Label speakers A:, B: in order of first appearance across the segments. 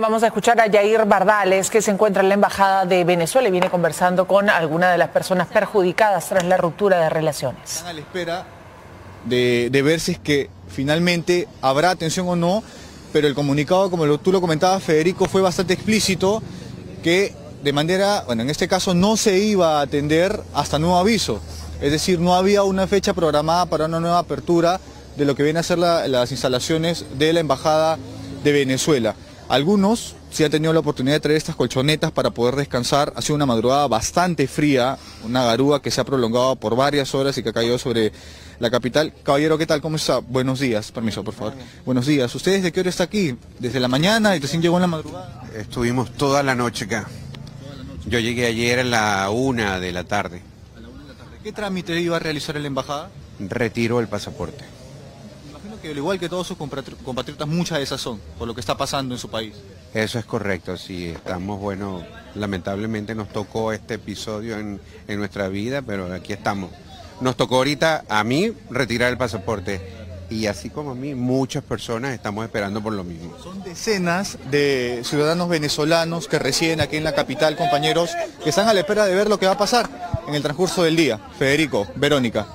A: vamos a escuchar a Yair Bardales, que se encuentra en la Embajada de Venezuela y viene conversando con alguna de las personas perjudicadas tras la ruptura de relaciones.
B: Están a la espera de ver si es que finalmente habrá atención o no, pero el comunicado, como tú lo comentabas, Federico, fue bastante explícito, que de manera, bueno, en este caso no se iba a atender hasta nuevo aviso. Es decir, no había una fecha programada para una nueva apertura de lo que viene a ser las instalaciones de la Embajada de Venezuela. Algunos sí han tenido la oportunidad de traer estas colchonetas para poder descansar. Ha sido una madrugada bastante fría, una garúa que se ha prolongado por varias horas y que ha caído sobre la capital. Caballero, ¿qué tal? ¿Cómo está? Buenos días. Permiso, por favor. Buenos días. ¿Ustedes de qué hora está aquí? ¿Desde la mañana y recién llegó en la madrugada?
C: Estuvimos toda la noche acá. Yo llegué ayer a la 1 de la tarde.
B: A la 1 de la tarde. ¿Qué trámite iba a realizar en la embajada?
C: Retiro el pasaporte.
B: Que al igual que todos sus compatriotas, mucha desazón por lo que está pasando en su país.
C: Eso es correcto, sí, estamos, bueno, lamentablemente nos tocó este episodio en nuestra vida, pero aquí estamos. Nos tocó ahorita a mí retirar el pasaporte y así como a mí, muchas personas estamos esperando por lo mismo.
B: Son decenas de ciudadanos venezolanos que residen aquí en la capital, compañeros, que están a la espera de ver lo que va a pasar en el transcurso del día. Federico, Verónica.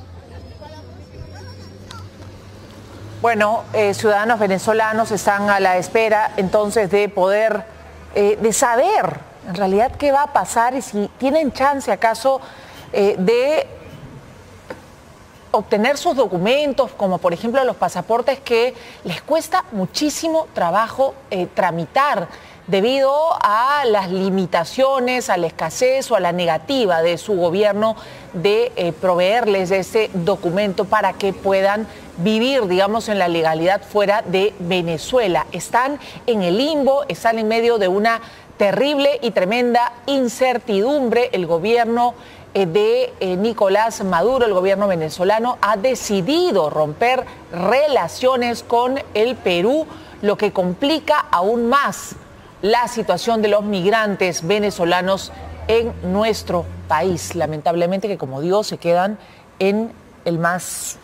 A: Bueno, ciudadanos venezolanos están a la espera entonces de poder, de saber en realidad qué va a pasar y si tienen chance acaso de obtener sus documentos, como por ejemplo los pasaportes que les cuesta muchísimo trabajo tramitar debido a las limitaciones, a la escasez o a la negativa de su gobierno de proveerles ese documento para que puedan vivir, digamos, en la legalidad fuera de Venezuela. Están en el limbo, están en medio de una terrible y tremenda incertidumbre. El gobierno de Nicolás Maduro, el gobierno venezolano, ha decidido romper relaciones con el Perú, lo que complica aún más la situación de los migrantes venezolanos en nuestro país. Lamentablemente que, como digo, se quedan en el más...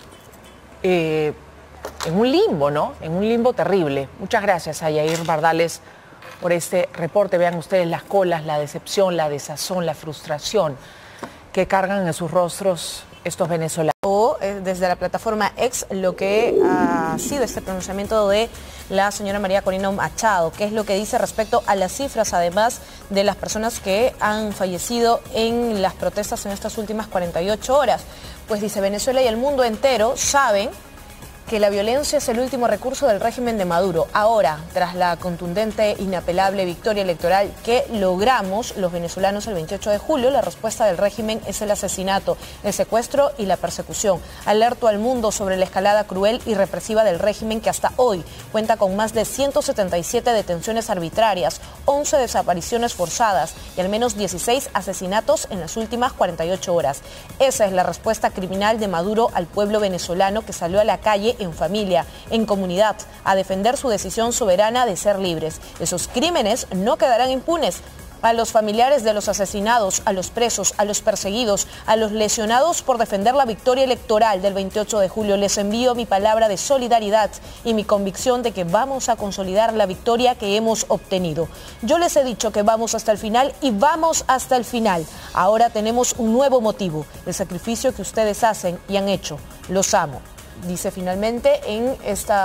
A: en un limbo, ¿no? En un limbo terrible. Muchas gracias a Yair Bardales por este reporte. Vean ustedes las colas, la decepción, la desazón, la frustración que cargan en sus rostros estos venezolanos.
D: O desde la plataforma X, lo que ha sido este pronunciamiento de la señora María Corina Machado, que es lo que dice respecto a las cifras, además de las personas que han fallecido en las protestas en estas últimas 48 horas. Pues dice, Venezuela y el mundo entero saben que la violencia es el último recurso del régimen de Maduro. Ahora, tras la contundente, inapelable victoria electoral que logramos los venezolanos el 28 de julio, la respuesta del régimen es el asesinato, el secuestro y la persecución. Alerto al mundo sobre la escalada cruel y represiva del régimen que hasta hoy cuenta con más de 177 detenciones arbitrarias, 11 desapariciones forzadas y al menos 16 asesinatos en las últimas 48 horas. Esa es la respuesta criminal de Maduro al pueblo venezolano que salió a la calle en familia, en comunidad, a defender su decisión soberana de ser libres. Esos crímenes no quedarán impunes. A los familiares de los asesinados, a los presos, a los perseguidos, a los lesionados por defender la victoria electoral del 28 de julio, les envío mi palabra de solidaridad y mi convicción de que vamos a consolidar la victoria que hemos obtenido. Yo les he dicho que vamos hasta el final y vamos hasta el final. Ahora tenemos un nuevo motivo, el sacrificio que ustedes hacen y han hecho. Los amo. Dice finalmente en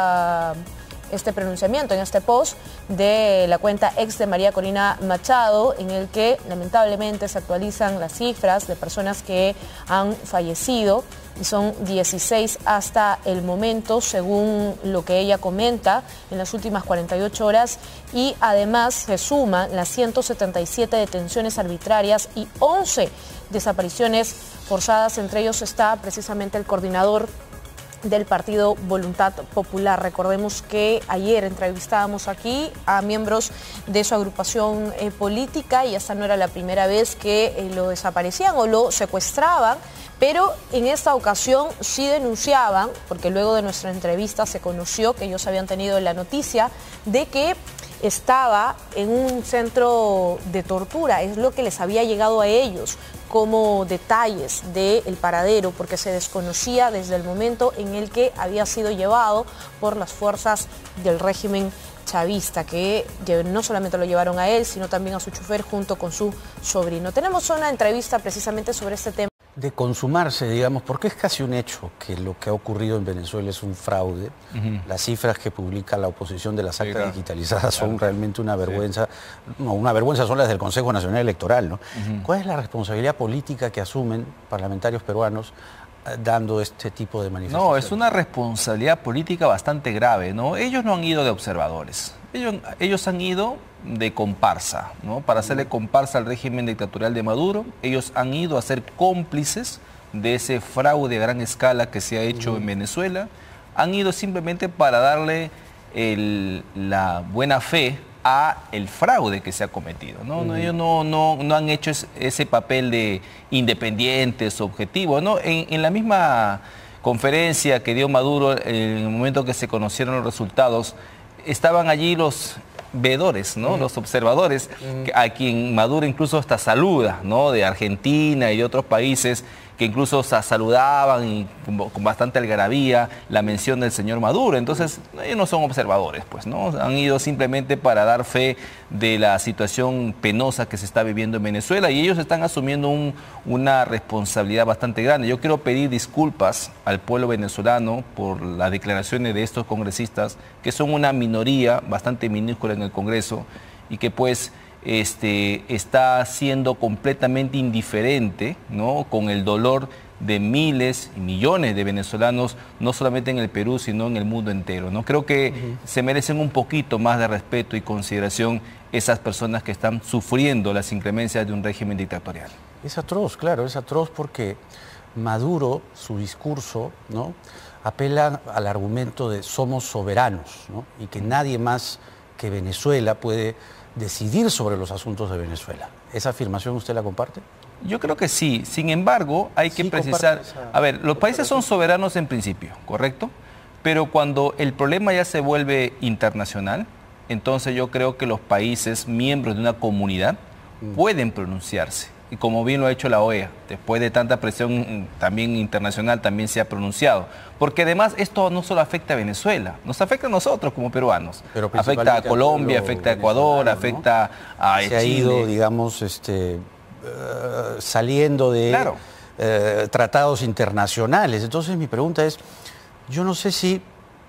D: este pronunciamiento, en este post de la cuenta ex de María Corina Machado, en el que lamentablemente se actualizan las cifras de personas que han fallecido, y son 16 hasta el momento, según lo que ella comenta, en las últimas 48 horas, y además se suman las 177 detenciones arbitrarias y 11 desapariciones forzadas. Entre ellos está precisamente el coordinador del partido Voluntad Popular. Recordemos que ayer entrevistábamos aquí a miembros de su agrupación política y esta no era la primera vez que lo desaparecían o lo secuestraban, pero en esta ocasión sí denunciaban, porque luego de nuestra entrevista se conoció que ellos habían tenido la noticia de que estaba en un centro de tortura, es lo que les había llegado a ellos. como detalles del paradero, porque se desconocía desde el momento en el que había sido llevado por las fuerzas del régimen chavista, que no solamente lo llevaron a él, sino también a su chofer junto con su sobrino. Tenemos una entrevista precisamente sobre este tema.
E: De consumarse, digamos, porque es casi un hecho que lo que ha ocurrido en Venezuela es un fraude. Las cifras que publica la oposición de las actas digitalizadas son realmente una vergüenza. No, una vergüenza son las del Consejo Nacional Electoral, ¿no? ¿Cuál es la responsabilidad política que asumen parlamentarios peruanos dando este tipo de manifestaciones?
F: No, es una responsabilidad política bastante grave, ¿no? Ellos no han ido de observadores, ellos han ido de comparsa, ¿no? Para hacerle comparsa al régimen dictatorial de Maduro. Ellos han ido a ser cómplices de ese fraude a gran escala que se ha hecho en Venezuela. Han ido simplemente para darle la buena fe a el fraude que se ha cometido, ¿no? Ellos no han hecho ese papel de independientes, objetivos, ¿no? En la misma conferencia que dio Maduro, en el momento que se conocieron los resultados, estaban allí los veedores, ¿no? Los observadores, a quien Maduro incluso hasta saluda, ¿no? De Argentina y de otros países, que incluso saludaban y con bastante algarabía la mención del señor Maduro. Entonces, ellos no son observadores, pues, ¿no? Han ido simplemente para dar fe de la situación penosa que se está viviendo en Venezuela, y ellos están asumiendo una responsabilidad bastante grande. Yo quiero pedir disculpas al pueblo venezolano por las declaraciones de estos congresistas, que son una minoría bastante minúscula en el Congreso, y que pues está siendo completamente indiferente, ¿no? Con el dolor de miles y millones de venezolanos, no solamente en el Perú, sino en el mundo entero, ¿no? Creo que se merecen un poquito más de respeto y consideración esas personas que están sufriendo las inclemencias de un régimen dictatorial.
E: Es atroz, claro, es atroz porque Maduro, su discurso, ¿no?, apela al argumento de somos soberanos, ¿no?, y que nadie más que Venezuela puede decidir sobre los asuntos de Venezuela. ¿Esa afirmación usted la comparte?
F: Yo creo que sí. Sin embargo, hay que precisar... A ver, los países son soberanos en principio, ¿correcto? Pero cuando el problema ya se vuelve internacional, entonces yo creo que los países miembros de una comunidad pueden pronunciarse. Y como bien lo ha hecho la OEA, después de tanta presión también internacional, también se ha pronunciado. Porque además esto no solo afecta a Venezuela, nos afecta a nosotros como peruanos.
E: Pero
F: afecta a Colombia, afecta a Ecuador,
E: ¿no?,
F: afecta a
E: se
F: Chile.
E: Ha ido, digamos, saliendo de tratados internacionales. Entonces mi pregunta es, yo no sé si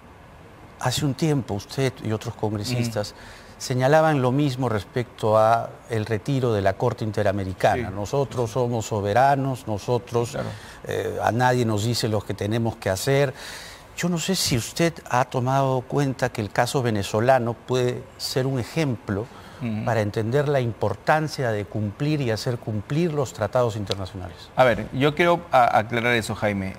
E: hace un tiempo usted y otros congresistas señalaban lo mismo respecto a el retiro de la Corte Interamericana. Sí. Nosotros somos soberanos, nosotros, a nadie nos dice lo que tenemos que hacer. Yo no sé si usted ha tomado cuenta que el caso venezolano puede ser un ejemplo para entender la importancia de cumplir y hacer cumplir los tratados internacionales.
F: A ver, yo quiero aclarar eso, Jaime.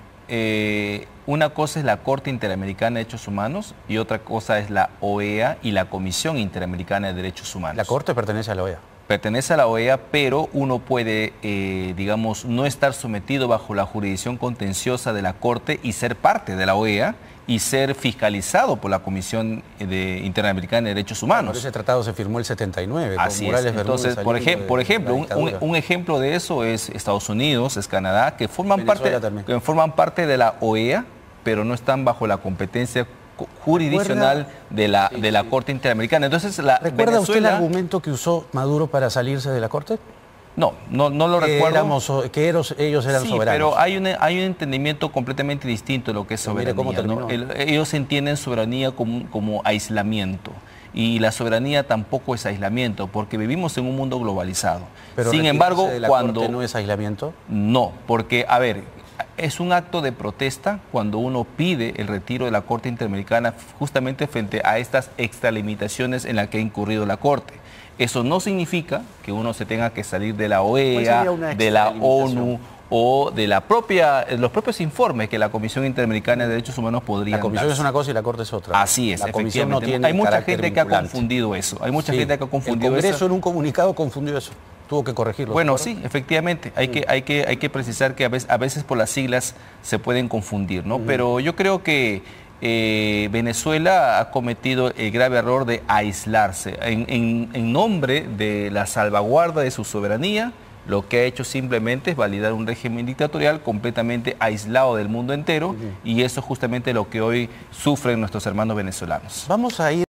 F: Una cosa es la Corte Interamericana de Derechos Humanos y otra cosa es la OEA y la Comisión Interamericana de Derechos Humanos.
E: La Corte pertenece a la OEA.
F: Pertenece a la OEA, pero uno puede, digamos, no estar sometido bajo la jurisdicción contenciosa de la Corte y ser parte de la OEA y ser fiscalizado por la Comisión Interamericana de Derechos Humanos.
E: Pero ese tratado se firmó el 79.
F: Así es. Entonces, por ejemplo, un ejemplo de eso es Estados Unidos, es Canadá, que forman parte de la OEA, pero no están bajo la competencia jurisdiccional de la Corte Interamericana. Entonces,
E: ¿recuerda usted el argumento que usó Maduro para salirse de la Corte?
F: No lo recuerdo.
E: Ellos eran soberanos.
F: Pero hay un entendimiento completamente distinto de lo que es soberanía, ¿no? Ellos entienden soberanía como aislamiento. Y la soberanía tampoco es aislamiento, porque vivimos en un mundo globalizado.
E: Pero sin embargo, cuando ¿no es aislamiento?
F: No, porque, a ver, es un acto de protesta cuando uno pide el retiro de la Corte Interamericana justamente frente a estas extralimitaciones en las que ha incurrido la Corte. Eso no significa que uno se tenga que salir de la OEA, de la ONU o de los propios informes que la Comisión Interamericana de Derechos Humanos podría dar.
E: La Comisión es una cosa y la Corte es otra.
F: Así es, efectivamente. Hay mucha gente que ha confundido eso. Hay mucha gente que ha confundido eso.
E: El Congreso en un comunicado confundió eso. Tuvo que corregirlo.
F: Bueno, sí, efectivamente. Hay que precisar que a veces por las siglas se pueden confundir, ¿no? Pero yo creo que Venezuela ha cometido el grave error de aislarse en nombre de la salvaguarda de su soberanía Lo que ha hecho simplemente es validar un régimen dictatorial completamente aislado del mundo entero, y eso es justamente lo que hoy sufren nuestros hermanos venezolanos.
E: Vamos a ir